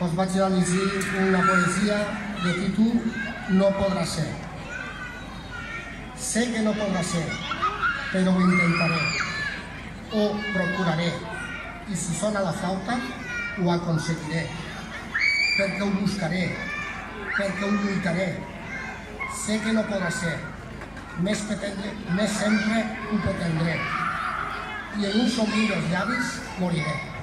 us vaig a llegir una poesia de títol No podrà ser. Sé que no podrà ser, però ho intentaré, ho procuraré, i si sona la flauta, ho aconseguiré, perquè ho buscaré, perquè ho lluitaré. Sé que no podrà ser, més sempre ho pretendré, i en un somriure dels llavis moriré.